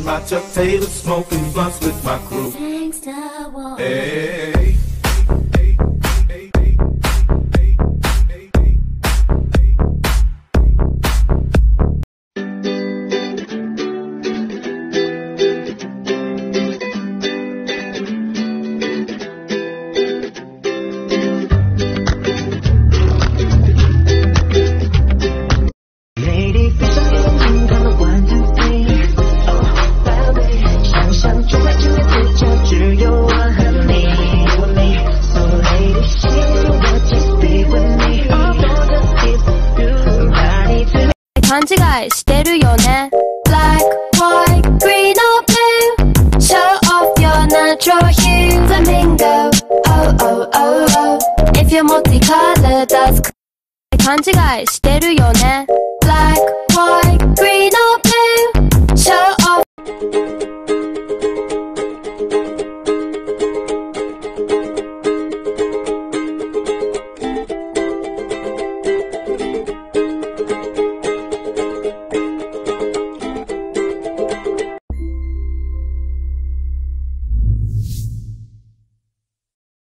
my Chuck Taylor, smoking blunts with my crew. Gangsta walk. Hey. 勘違いしてるよね Black, white, green or blue Show off your natural hue Flamingo Oh, oh, oh, oh If you're multicolored, that's 勘違いしてるよね Black